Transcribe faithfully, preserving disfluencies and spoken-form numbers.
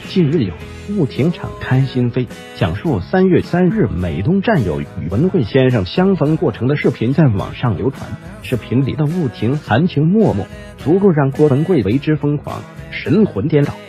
近日有雾亭敞开心扉，讲述三月三日美东战友与文贵先生相逢过程的视频在网上流传。视频里的雾亭含情脉脉，足够让郭文贵为之疯狂，神魂颠倒。